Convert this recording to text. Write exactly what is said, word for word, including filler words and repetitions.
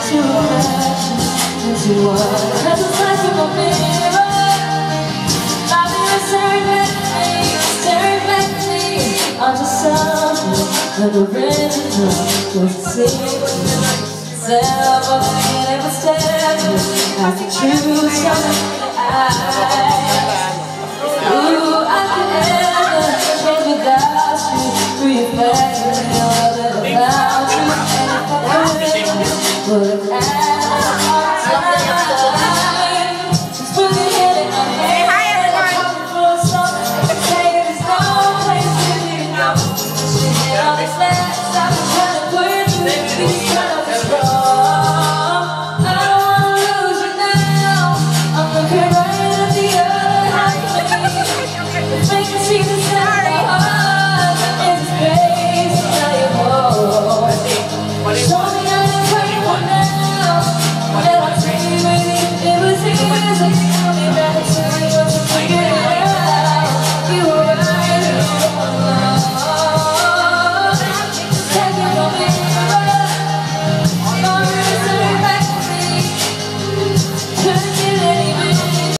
to reflection into what has a flash of a mirror. My mirror staring back at me, staring back at me onto something that the original was seen. Self-fulfilling and mistaken as the truth shines in the eye. Ooh, I could never change without you. Reflecting all the